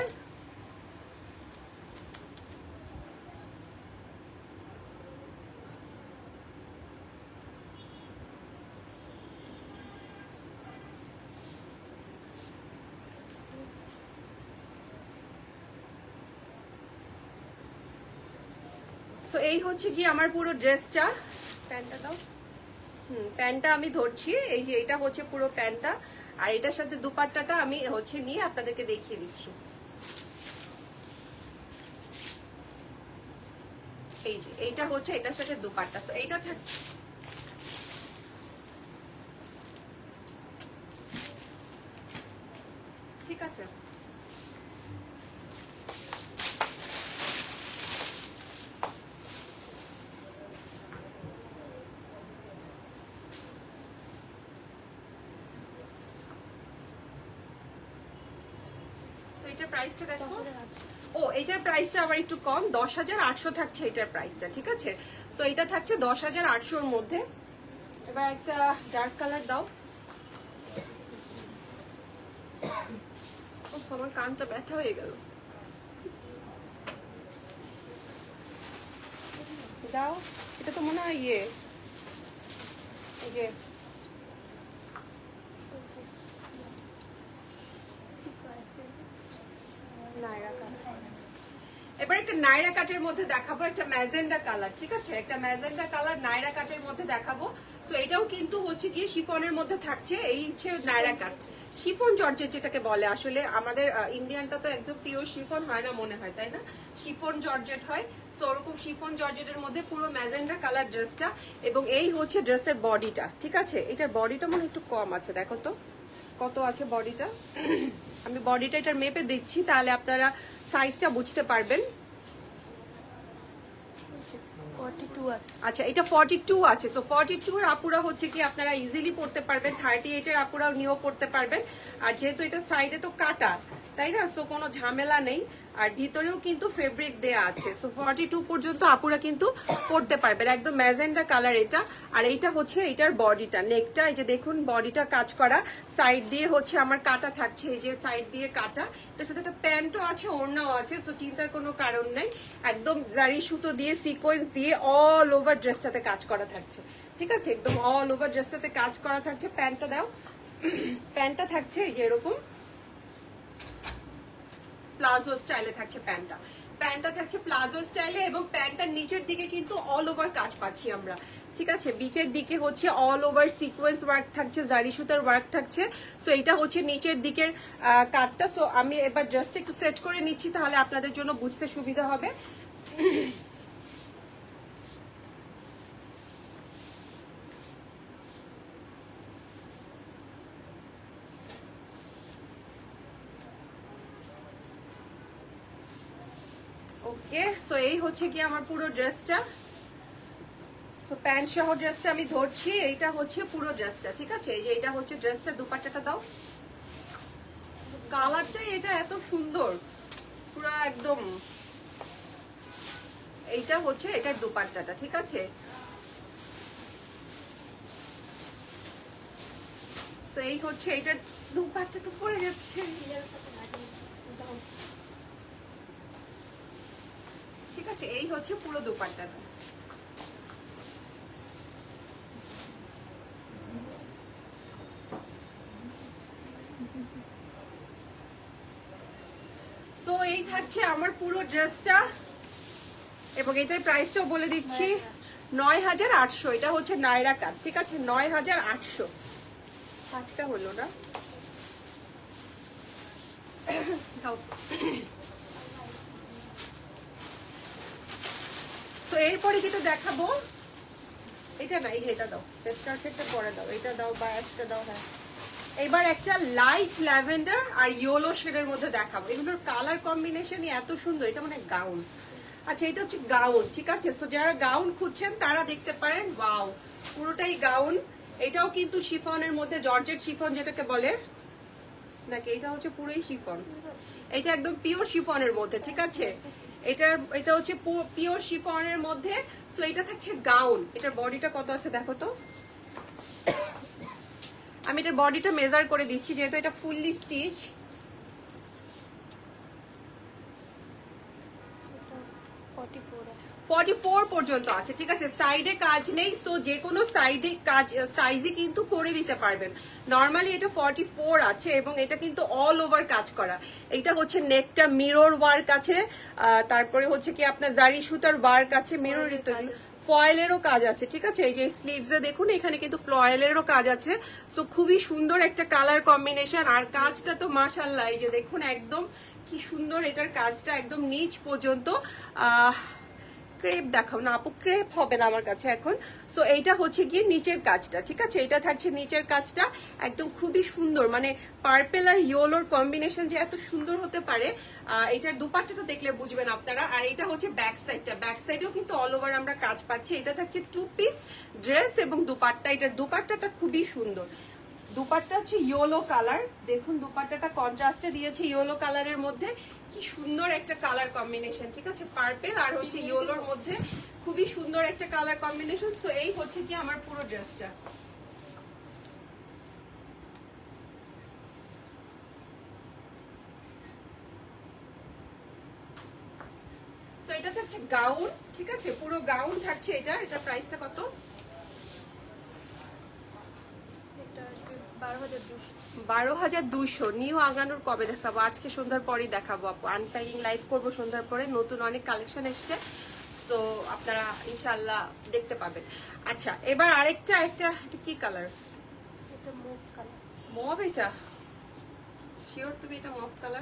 এই হচ্ছে কি আমার পুরো ড্রেসটা। প্যান্টটা দাও। প্যান্টটা আমি ধরছি, এই যে এটা হচ্ছে পুরো প্যান্টটা, আর এটার সাথে দুপাট্টাটা আমি হচ্ছে নিয়ে আপনাদেরকে দেখিয়ে দিচ্ছি। এই যে এইটা হচ্ছে এটার সাথে দুপাট্টা। তো এইটা ঠিক আছে। এটার প্রাইসটা দেখো। ও, এটার প্রাইসটা আবার একটু কম, 10,800 থাকছে এটার প্রাইসটা, ঠিক আছে? সো এটা থাকছে 10,800-র মধ্যে। এবার একটা ডার্ক কালার দাও। আমার কানটা ব্যথা হয়ে গেল। দাও, এটা তো মনে হয় ইয়ে, এই যে এবার একটা নাইরা কাটের মধ্যে দেখাবো, একটা ম্যাজেন্ডা কালার, ঠিক আছে? একটা ম্যাজেন্ডা কালার নাইরা কাটের মধ্যে দেখাবো। সো এটাও কিন্তু হচ্ছে গিয়ে শিফনের মধ্যে থাকছে, এই হচ্ছে নাইরা কাট, শিফন জর্জেট যেটাকে বলে। আসলে আমাদের ইন্ডিয়ানটা তো একদম পিওর শিফন হয় না মনে হয়, তাই না? শিফন জর্জেট হয়। সো ওরকম শিফন জর্জেটের মধ্যে পুরো ম্যাজেন্ডা কালার ড্রেসটা, এবং এই হচ্ছে ড্রেসের বডিটা, ঠিক আছে? এটার বডিটা মনে একটু কম আছে, দেখো তো কত আছে বডিটা। আমি বডিটা এটার মেপে দিচ্ছি, তাহলে আপনারা সাইজটা বুঝতে পারবেন। আচ্ছা, এটা 42 আছে। সো 42 এর আপুরা হচ্ছে কি আপনারা ইজিলি পড়তে পারবেন, 38 এর আপুরাও নিয়েও পড়তে পারবেন। আর যেহেতু এটা সাইডে তো কাটা, তাই না? সো কোনো ঝামেলা নেই, আর ভিতরেও কিন্তু ফেব্রিক দেয়া আছে। সো 42 পর্যন্ত আপুরা কিন্তু পড়তে পারবেন। একদম ম্যাজেন্ডা কালার এটা। আর এইটা হচ্ছে এটার বডিটা, নেকটা, এই যে দেখুন বডিটা কাজ করা, সাইড দিয়ে হচ্ছে আমার কাটা থাকছে, এই যে সাইড দিয়ে কাটা। এটার সাথে একটা প্যান্টও আছে, ওড়নাও আছে। সো চিন্তার কোনো কারণ নেই, একদম জারি সুতো দিয়ে সিকোয়েন্স দিয়ে অল ওভার ড্রেসটাতে কাজ করা থাকছে, ঠিক আছে? একদম অল ওভার ড্রেসটাতে কাজ করা থাকছে। প্যান্টটা দাও। প্যান্টটা থাকছে এই যে এরকম প্লাজো স্টাইলে থাকছে প্যান্টটা। প্যান্টটা থাকছে প্লাজো স্টাইলে, এবং প্যান্টটার নিচের দিকে কিন্তু অল ওভার কাজ পাচ্ছি আমরা, ঠিক আছে? বিচের দিকে হচ্ছে অল ওভার সিকোয়েন্স ওয়ার্ক থাকছে, জারি সুতার ওয়ার্ক থাকছে। সো এটা হচ্ছে নিচের দিকের কাটটা। সো আমি এবার জাস্ট একটু সেট করে নিচ্ছি, তাহলে আপনাদের জন্য বুঝতে সুবিধা হবে। ওকে, সো এই হচ্ছে কি আমার পুরো ড্রেসটা। সো প্যান্ট সহ ড্রেসটা আমি ধরছি, এইটা হচ্ছে পুরো ড্রেসটা, ঠিক আছে? এই যে এটা হচ্ছে ড্রেসটা, দুপাট্টাটা দাও। কালারটাই এটা এত সুন্দর, পুরো একদম। এইটা হচ্ছে এটার দুপাট্টাটা, ঠিক আছে? সো এই হচ্ছে এটার দুপাট্টা, তো পড়ে যাচ্ছে, ঠিক আছে? এই হচ্ছে পুরো দুপাট্টাটা। সো এই থাকছে আমার পুরো ড্রেসটা, এবং এটার প্রাইসটাও বলে দিচ্ছি, 9,800। এটা হচ্ছে নাইরা কাট, ঠিক আছে? 9,800। 5টা হলো না। তো এরপরে যেটা দেখাবো, এটা না, এই যে এটা দাও, ফেস্টার সেটটা পরে দাও, এটা দাও বা একটা দাও। হ্যাঁ, এবার একটা লাইট ল্যাভেন্ডার আর ইয়েলো শেডের মধ্যে দেখাবো। এগুলোর কালার কম্বিনেশনই এত সুন্দর। এটা মানে গাউন। আচ্ছা এটা হচ্ছে গাউন, ঠিক আছে। সো যারা গাউন খুঁজছেন তারা দেখতে পারেন। ওয়াও, পুরোটাই গাউন। এটাও কিন্তু শিফনের মধ্যে, জর্জেট শিফন যেটাকে বলে নাকি, এটা হচ্ছে পুরোই শিফন। এটা একদম পিওর শিফনের মধ্যে, ঠিক আছে। এটা হচ্ছে পিওর শিফনের মধ্যে। সো এটা থাকছে গাউন। এটার বডিটা কত আছে দেখো তো। আমি এটার বডিটা মেজার করে দিচ্ছি যেহেতু এটা ফুললি স্টিচ। 44 পর্যন্ত আছে, ঠিক আছে। সাইডে কাজ নেই, সো যে কোনো সাইডে কাজ সাইজে কিন্তু করে দিতে পারবেন। নরমালি এটা 44 আছে এবং এটা কিন্তু অল ওভার কাজ করা। এটা হচ্ছে নেকটা মিরর ওয়ার্ক আছে, তারপরে হচ্ছে কি আপনার জারি সুতার ওয়ার্ক আছে, মিরর ফয়েলেরও কাজ আছে, ঠিক আছে। এই যে স্লিভসে দেখুন এখানে কিন্তু ফয়েলেরও কাজ আছে। সো খুবই সুন্দর একটা কালার কম্বিনেশন। আর কাজটা তো মাশাআল্লাহ, এই যে দেখুন একদম কি সুন্দর এটার কাজটা, একদম নিচ পর্যন্ত। ক্রেপ দেখাও না আপু, ক্রেপ হবে না আমার কাছে এখন। সো এইটা হচ্ছে গিয়ে নিচের কাজটা, ঠিক আছে। এটা থাকছে নিচের কাজটা, একদম খুবই সুন্দর। মানে পার্পেল আর ইয়েলোর কম্বিনেশন যে এত সুন্দর হতে পারে, এটার দুপাট্টাটা দেখলে বুঝবেন আপনারা। আর এটা হচ্ছে ব্যাক সাইডটা, ব্যাক সাইডেও কিন্তু অল ওভার আমরা কাজ পাচ্ছি। এটা থাকছে 2 পিস ড্রেস এবং দুপাট্টা। এটার দুপাট্টাটা খুবই সুন্দর। দুপাট্টা হচ্ছে ইয়েলো কালার, দেখুন দুপাট্টাটা কন্ট্রাস্টে দিয়েছে ইয়েলো কালারের মধ্যে। কি সুন্দর একটা কালার কম্বিনেশন, ঠিক আছে। পার্পেল আর হচ্ছে ইয়েলোর মধ্যে খুবই সুন্দর একটা কালার কম্বিনেশন। সো এই হচ্ছে কি আমার পুরো ড্রেসটা। সো এটা থাকছে গাউন, ঠিক আছে। পুরো গাউন থাকছে এটা। এটা প্রাইসটা কত? 12,200। নিউ আগানোর কবে দেখাবো? আজকে সন্ধ্যার পরেই দেখাবো আপু। আনপ্যাকিং লাইভ করবো সন্ধ্যার পরে, নতুন অনেক কালেকশন এসছে। সো আপনারা ইনশাআল্লাহ দেখতে পাবেন। আচ্ছা এবার আরেকটা, এটা কি কালার? এটা মুভ কালার। মভ? এটা শিওর তুমি এটা মভ কালার?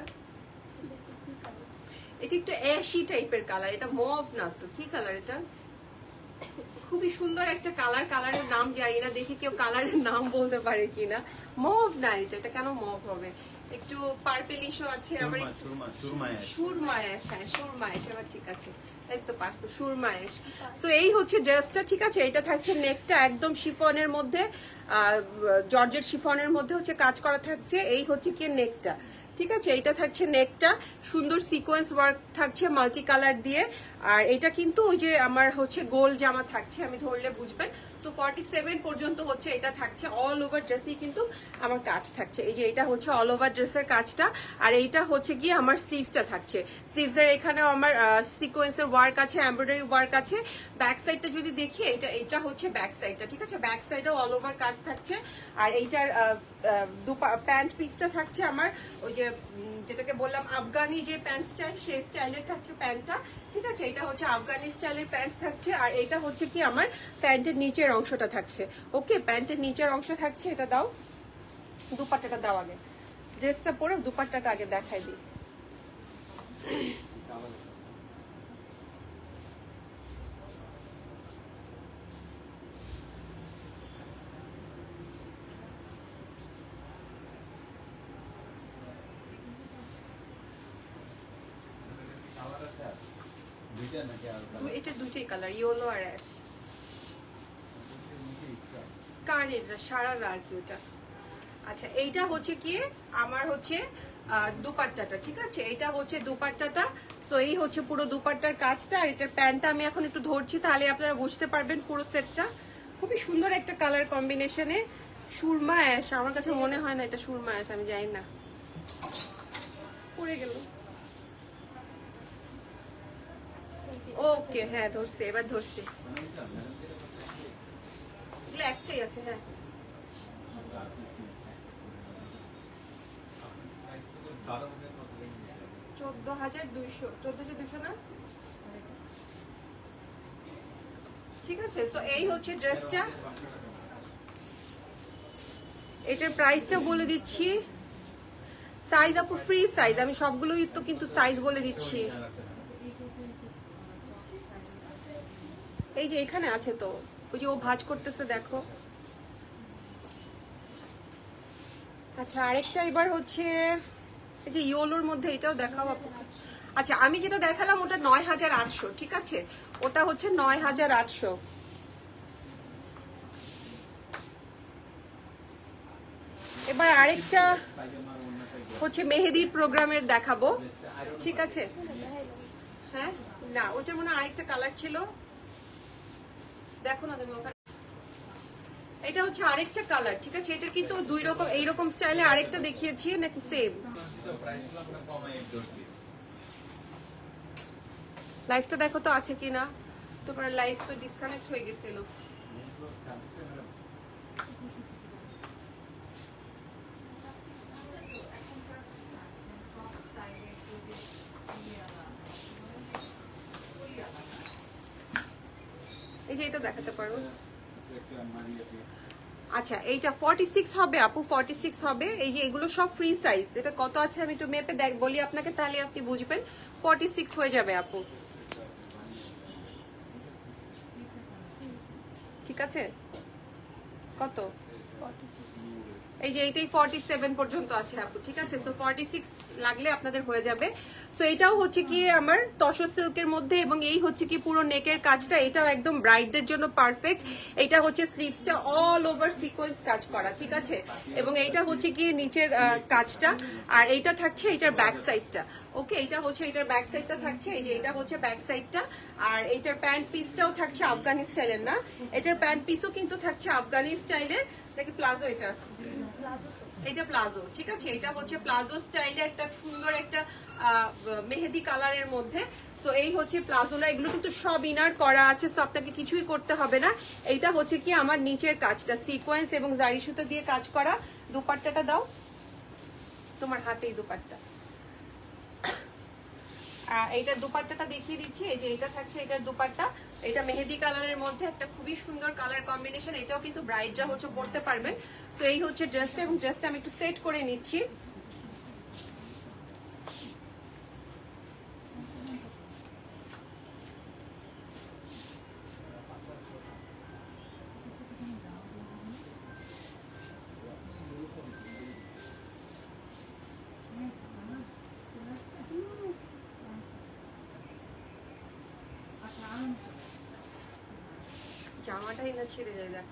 এটা একটু অ্যাশি টাইপের কালার, এটা মভ না তো। কি কালার এটা? খুবই সুন্দর একটা কালার। কালারের নাম জানি না, দেখি কেউ কালারের নাম বলতে পারে কিনা। মভ না এটা কেন মভ হবে? একটু পার্পেলিশও আছে, আবার সুরমায়েশ। হ্যাঁ সুরমায়েশ, এবার ঠিক আছে, এই তো পারছো, সুরমায়েশ। সো এই হচ্ছে ড্রেসটা, ঠিক আছে। এটা থাকছে নেকটা একদম শিফনের মধ্যে, জর্জেট শিফনের মধ্যে হচ্ছে কাজ করা থাকছে। এই হচ্ছে কি নেকটা, ঠিক আছে। এটা থাকছে নেকটা, সুন্দর সিকোয়েন্স ওয়ার্ক থাকছে মাল্টি কালার দিয়ে। আর এটা কিন্তু ওই যে আমার হচ্ছে গোল জামা থাকছে, আমি ধরলে বুঝবেন। সো 47 পর্যন্ত হচ্ছে এটা থাকছে। অল ওভার ড্রেসে কিন্তু আমার কাজ থাকছে। এই যে এটা হচ্ছে অল ওভার ড্রেসের কাজটা। আর এইটা হচ্ছে গিয়ে আমার স্লিভসটা থাকছে। স্লিভসের এখানেও আমার সিকোয়েন্সের ওয়ার্ক আছে, এমব্রয়ডারি ওয়ার্ক আছে। ব্যাক সাইডটা যদি দেখি, এটা হচ্ছে ব্যাক সাইডটা, ঠিক আছে। ব্যাক সাইডেও অল ওভার কাজ থাকছে। আর এইটার প্যান্ট পিসটা থাকছে আমার ওই যে যেটাকে বললাম আফগানি যে প্যান্ট স্টাইল, সেই স্টাইলের থাকছে প্যান্টটা, ঠিক আছে। এটা হচ্ছে আফগানি স্টাইলের প্যান্ট থাকছে। আর এটা হচ্ছে কি আমার প্যান্টের নিচের অংশটা থাকছে। ওকে, প্যান্টের নিচের অংশ থাকছে। এটা দাও, দুপাট্টাটা দাও আগে। ড্রেসটা পরে দুপাট্টাটা আগে দেখাই দিই। এটা দুটোই কালার, ইয়েলো আর অ্যাশ। স্কার্ট, এটা সারারা আর কি ওটা। আচ্ছা এইটা হচ্ছে কি আমার হচ্ছে দুপাট্টাটা, ঠিক আছে। এটা হচ্ছে দুপাট্টাটা। সো এই হচ্ছে পুরো দুপাট্টার কাজটা। আর এটার প্যান্টটা আমি এখন একটু ধরছি, তাহলে আপনারা বুঝতে পারবেন পুরো সেটটা। খুবই সুন্দর একটা কালার কম্বিনেশনে। সুরমা অ্যাশ, আমার কাছে মনে হয় না এটা সুরমা অ্যাশ, আমি জানি না, পড়ে গেল। ওকে হ্যাঁ ধরছে, এবার ধরছে। এগুলো একটাই আছে, হ্যাঁ। $14,200 না, ঠিক আছে। সো এই হচ্ছে ড্রেসটা। এটার প্রাইসটা বলে দিচ্ছি। সাইজ আপু ফ্রি সাইজ, আমি সবগুলোই তো কিন্তু সাইজ বলে দিচ্ছি। এই যে এখানে আছে তো, ওই যে ও ভাঁজ করতেছে দেখো। আচ্ছা আরেকটা এবার হচ্ছে এই যে ইয়োলোর মধ্যে এটাও দেখাও আপু। আচ্ছা আমি যেটা দেখালাম ওটা ৯,৮০০, ঠিক আছে, ওটা হচ্ছে ৯,৮০০। এবার আরেকটা হচ্ছে মেহেদির প্রোগ্রামের দেখাবো, ঠিক আছে। হ্যাঁ না ওটার মনে হয় আরেকটা কালার ছিল, দেখো না তুমি ওখানে, এটা হচ্ছে আরেকটা কালার, ঠিক আছে। এটা কিন্তু দুই রকম, এইরকম স্টাইলে আরেকটা দেখিয়েছি নাকি সেম? লাইভটা দেখো তো আছে কিনা, তোমার লাইভ তো ডিসকানেক্ট হয়ে গেছিল। এই যে এটা দেখাতে পারো। আচ্ছা এইটা 46 হবে আপু, 46 হবে। এই যে এগুলো সব ফ্রি সাইজ। এটা কত আছে আমি একটু মেপে বলি আপনাকে, তাহলে আপনি বুঝবেন। 46 হয়ে যাবে আপু, ঠিক আছে। কত? এই যে এইটাই 47 পর্যন্ত আছে আপু, ঠিক আছে। সো 46 লাগলে আপনাদের হয়ে যাবে। সো এটাও হচ্ছে কি আমার তসর সিল্কের মধ্যে, এবং এই হচ্ছে কি পুরো নেকের কাজটা, এটাও একদম ব্রাইডদের জন্য পারফেক্ট। এটা হচ্ছে স্লিভসটা অল ওভার সিকোয়েন্স কাজ করা, ঠিক আছে। এবং এইটা হচ্ছে কি নিচের কাজটা, আর এইটা থাকছে এটার ব্যাক সাইডটা। ওকে, এটা হচ্ছে এটার ব্যাক সাইডটা থাকছে, এই যে এটা হচ্ছে ব্যাক সাইডটা। আর এটার প্যান্ট পিসটাও থাকছে আফগানি স্টাইলের, না এটার প্যান্ট পিসও কিন্তু থাকছে আফগানি স্টাইলের, নাকি প্লাজো? এটা প্লাজো, ঠিক আছে। এটা হচ্ছে প্লাজো স্টাইলে একটা সুন্দর একটা মেহেদি কালারের মধ্যে। সো এই হচ্ছে প্লাজোটা, এগুলো কিন্তু সব ইনার করা আছে, সো আপনাকে কিছুই করতে হবে না। এইটা হচ্ছে কি আমার নিচের কাজটা সিকোয়েন্স এবং জারি সুতো দিয়ে কাজ করা। দুপাট্টাটা দাও, তোমার হাতেই দুপাট্টা। এইটার দুপাট্টাটা দেখিয়ে দিচ্ছি, এই যে এটা থাকছে এটার দুপাট্টা। এটা মেহেদি কালারের মধ্যে একটা খুবই সুন্দর কালার কম্বিনেশন, এটাও কিন্তু ব্রাইডরা হচ্ছে পড়তে পারবেন। সো এই হচ্ছে ড্রেসটা, এবং ড্রেসটা আমি একটু সেট করে নিচ্ছি। জামাটাই না ছিঁড়ে যায় দেখ।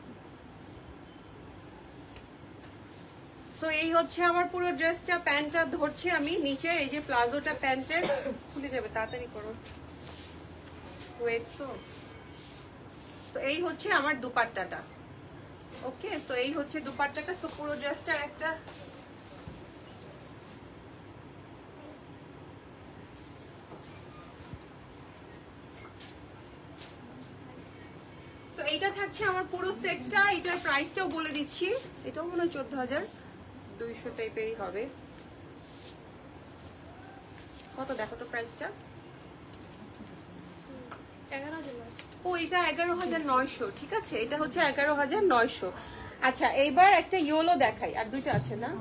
সো এই হচ্ছে আমার পুরো ড্রেসটা। প্যান্টটা ধরছে আমি নিচে, এই যে প্লাজোটা প্যান্টের খুলে যাবে, তাড়াতাড়ি করো, ওয়েট। সো এই হচ্ছে আমার দুপাট্টাটা। ওকে, সো এই হচ্ছে দুপাট্টাটা। সো পুরো ড্রেসটার একটা এইটা থাকছে আমার পুরো সেটটা। এটার প্রাইসটাও বলে দিচ্ছি, এটাও মনে হয় 14,200 টাইপেরই হবে। কত দেখো তো প্রাইসটা? ও এটা 11,900, ঠিক আছে। এটা হচ্ছে 11,900। আচ্ছা এইবার একটা ইয়েলো দেখাই, আর দুইটা আছে না?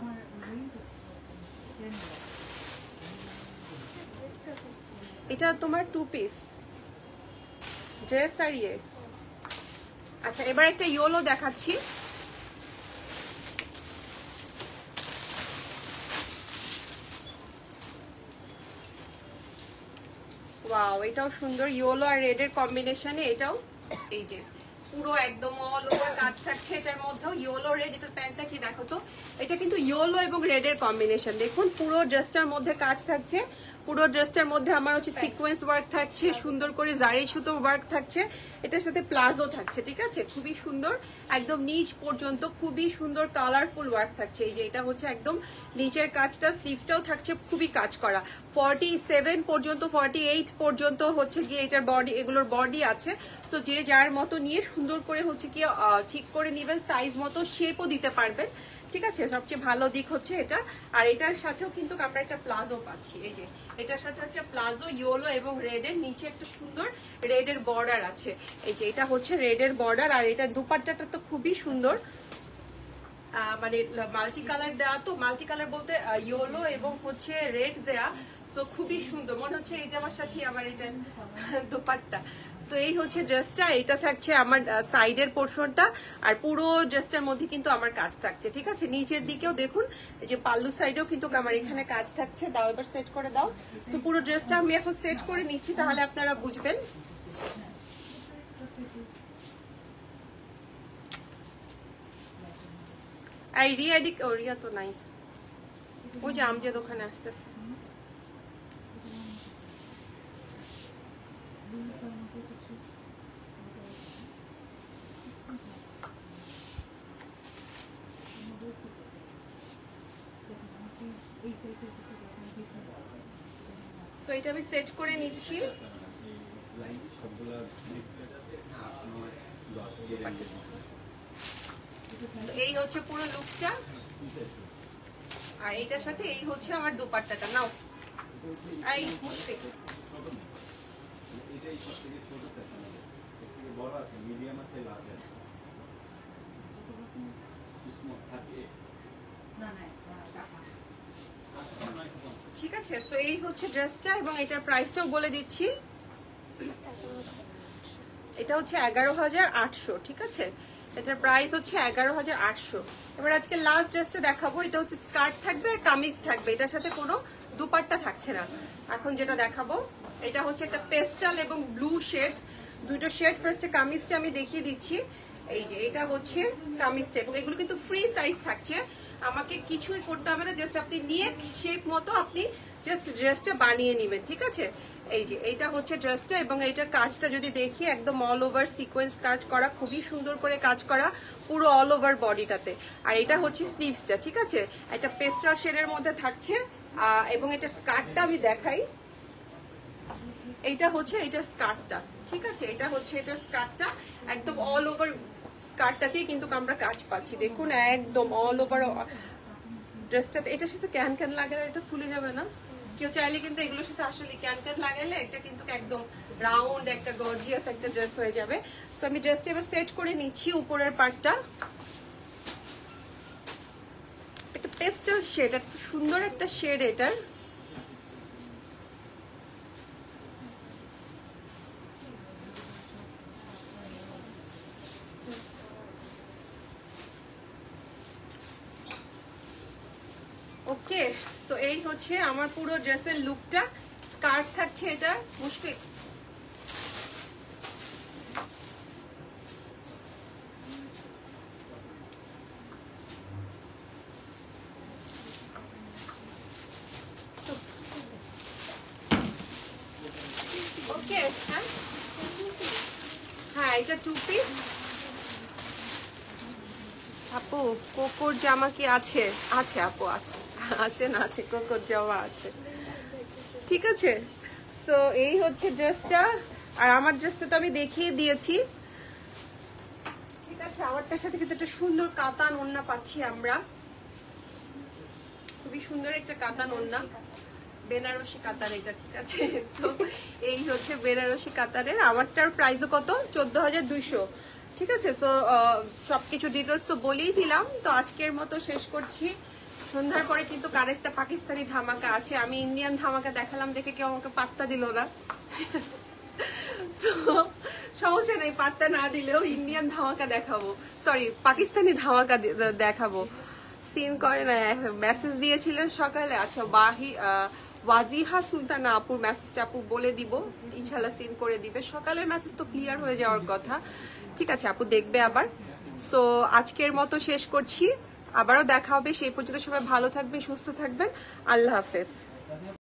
এটা তোমার 2 পিস ড্রেস আর ইয়ে। আচ্ছা এবার একটা ইয়েলো দেখাচ্ছি। ওয়াও, এটাও সুন্দর, ইয়েলো আর রেড এর কম্বিনেশনে। এটাও এই যে পুরো একদম অল ওভার কাজ থাকছে এটার মধ্যেও, ইয়েলো রেড। এটার প্যান্টটা কি দেখো তো, এটা কিন্তু ইয়েলো এবং রেড এর কম্বিনেশন। দেখুন পুরো ড্রেসটার মধ্যে কাজ থাকছে, পুরো ড্রেসটার মধ্যে আমার হচ্ছে সিকোয়েন্স ওয়ার্ক থাকছে, সুন্দর করে জারি সুতো ওয়ার্ক থাকছে, এটার সাথে প্লাজো থাকছে, ঠিক আছে। খুবই সুন্দর, একদম নিচ পর্যন্ত খুবই সুন্দর কালারফুল ওয়ার্ক থাকছে। এই যে এটা হচ্ছে একদম নিচের কাজটা, স্লিভসটাও থাকছে খুবই কাজ করা। 47 পর্যন্ত 48 পর্যন্ত হচ্ছে গিয়ে এটার বডি, এগুলোর বডি আছে। সো যে যার মতো নিয়ে সুন্দর করে হচ্ছে কি ঠিক করে নিবেন, সাইজ মতো শেপও দিতে পারবেন, ঠিক আছে। সবচেয়ে ভালো দিক হচ্ছে এটা। আর এটার সাথেও কিন্তু আমরা একটা প্লাজো পাচ্ছি, এই যে এটার সাথে একটা প্লাজো ইয়েলো এবং রেড এর, নিচে একটা সুন্দর রেড এর বর্ডার আছে। এই যে এটা হচ্ছে রেড এর বর্ডার। আর এটার দুপাট্টাটা তো খুবই সুন্দর, মানে মাল্টি কালার দেওয়া, তো মাল্টি কালার বলতে ইয়েলো এবং হচ্ছে রেড দেয়া। সো খুবই সুন্দর, মনে হচ্ছে এই জামার সাথে আমার এটা দোপাট্টা। সো এই হচ্ছে ড্রেসটা, এটা থাকছে আমার সাইডের পোর্শনটা, আর পুরো ড্রেসটার মধ্যে কিন্তু আমার কাজ থাকছে, ঠিক আছে। নিচের দিকেও দেখুন এই যে পাল্লু সাইডেও কিন্তু আমার এখানে কাজ থাকছে। দাও এবার সেট করে দাও। তো পুরো ড্রেসটা আমি এখন সেট করে নিচ্ছি, তাহলে আপনারা বুঝবেন। এই রিয়া এদিক, ও রিয়া তো নাই, ওই যে আমজাদ ওখানে আসতেছে। সো এটা আমি সেট করে নিচ্ছি। এই হচ্ছে পুরো লুকটা, আর এটার সাথে এই হচ্ছে আমার দুপাট্টাটা। নাও এই মুশফিক, ঠিক আছে। সো এই হচ্ছে ড্রেসটা, এবং এটার প্রাইসটাও বলে দিচ্ছি। এটা হচ্ছে 11,800, ঠিক আছে। এটার প্রাইস হচ্ছে 11,800। এবার আজকে লাস্ট ড্রেসটা দেখাবো, এটা হচ্ছে স্কার্ট থাকবে আর কামিজ থাকবে, এটার সাথে কোনো দুপাট্টা থাকছে না। এখন যেটা দেখাবো এটা হচ্ছে একটা পেস্টাল এবং ব্লু শেড, দুটো শেড। ফার্স্টে কামিজটা আমি দেখিয়ে দিচ্ছি। এই যে এটা হচ্ছে কামিজটা, এবং এগুলো কিন্তু ফ্রি সাইজ থাকছে, আমাকে কিছুই করতে হবে না, জাস্ট আপনি নিয়ে শেপ মতো আপনি জাস্ট ড্রেসটা বানিয়ে নেবেন, ঠিক আছে। এই যে এইটা হচ্ছে ড্রেসটা, এবং এইটার কাজটা যদি দেখি একদম অল ওভার সিকোয়েন্স কাজ করা, খুবই সুন্দর করে কাজ করা পুরো অল ওভার বডিটাতে। আর এটা হচ্ছে স্লিভসটা, ঠিক আছে, একটা পেস্টাল শেডের মধ্যে থাকছে। এবং এটার স্কার্টটা আমি দেখাই, এইটা হচ্ছে এটার স্কার্টটা, ঠিক আছে। এটা হচ্ছে এটার স্কার্টটা, একদম অল ওভার স্কার্টটাতেই কিন্তু আমরা কাজ পাচ্ছি, দেখুন একদম অল ওভার ড্রেসটাতে। এটার সাথে ক্যান ক্যান লাগালে এটা ফুলে যাবে না, কেউ চাইলে কিন্তু এগুলোর সাথে আসলে ক্যান ক্যান লাগালে এটা কিন্তু একদম রাউন্ড একটা গর্জিয়াস একটা ড্রেস হয়ে যাবে। সো আমি ড্রেসটা এবার সেট করে নিচ্ছি। উপরের পার্টটা একটা পেস্টাল শেড, এত সুন্দর একটা শেড এটার। ওকে, সো এই হচ্ছে আমার পুরো ড্রেসের লুকটা। স্কার্ট থাকছে এটা মুশফিক, ওকে। হ্যাঁ এটা 2 পিস। আপু কোকোর জামা কি আছে? আছে আপু, আছে, আছে না, আছে, কোকোর জামা আছে, ঠিক আছে। সো এই হচ্ছে ড্রেসটা, আর আমার ড্রেসটা তো আমি দেখিয়ে দিয়েছি, ঠিক আছে। আমারটার সাথে কিন্তু একটা সুন্দর কাতান ওড়না পাচ্ছি আমরা, খুবই সুন্দর একটা কাতান ওড়না, বেনারসি কাতার এটা, ঠিক আছে। সো এই হচ্ছে বেনারসি কাতারের। আমারটার প্রাইসও কত? 14,200, ঠিক আছে। সো সবকিছু ডিটেলস তো বলেই দিলাম। তো আজকের মতো শেষ করছি। সন্ধ্যার পরে কিন্তু আরেকটা পাকিস্তানি ধামাকা আছে। আমি ইন্ডিয়ান ধামাকা দেখালাম দেখে কেউ আমাকে পাত্তা দিল না, সমস্যা নেই, পাত্তা না দিলেও ইন্ডিয়ান ধামাকা দেখাবো, সরি পাকিস্তানি ধামাকা দেখাবো। সিন করে না, মেসেজ দিয়েছিলেন সকালে। আচ্ছা ওয়াজিহা সুলতানা আপুর মেসেজটা আপু বলে দিব, ইনশাল্লাহ সিন করে দিবে। সকালের মেসেজ তো ক্লিয়ার হয়ে যাওয়ার কথা, ঠিক আছে, আপু দেখবে আবার। সো আজকের মতো শেষ করছি, আবারও দেখা হবে। সেই পর্যন্ত সবাই ভালো থাকবেন, সুস্থ থাকবেন, আল্লাহ হাফেজ।